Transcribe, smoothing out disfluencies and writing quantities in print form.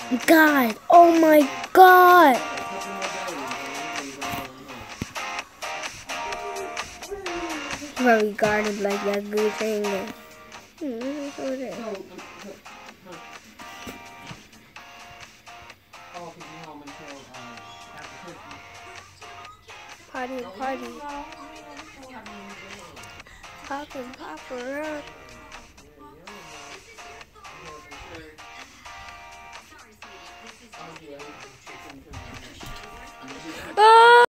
God, oh my God. Very guarded like that good thing. Party, party. Poppin', popper.